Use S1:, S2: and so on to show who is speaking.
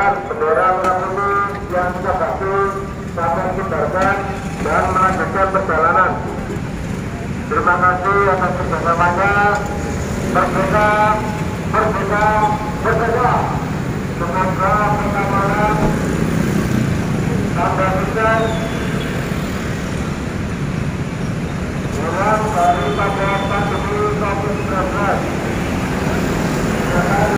S1: silakan bendera merah putih yang sudah bagus sampai kibarkan dan melanjutkan perjalanan. Terima kasih atas kerjasamanya. Merdeka, merdeka, merdeka. Semoga pengamanan tambah sukses.